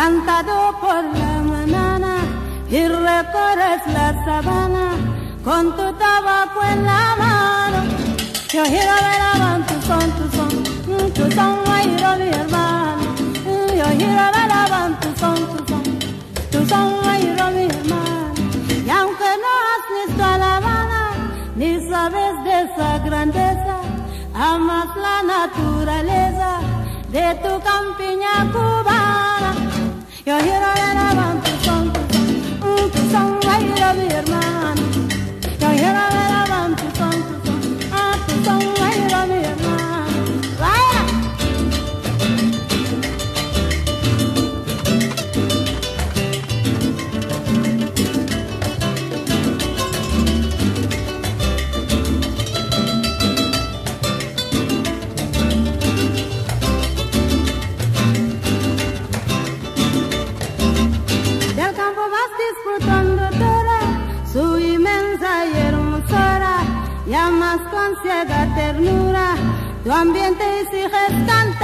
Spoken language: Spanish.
cantado por la mañana y recorres la sabana con tu tabaco en la mano. Yo giro velaba tu son, oído mi hermano. Yo giro velaba tu son, oído mi hermano. Y aunque no has visto a La Habana, ni sabes de esa grandeza, amas la naturaleza de tu campiña cubana. Yo giro velaba tu son, oído mi hermano. Yo giro velaba tu son, oído mi hermano. ¡Vaya! Del campo vas disfrutando toda su inmensa y hermosura, llamas con ciega ternura tu ambiente y sigues cantando.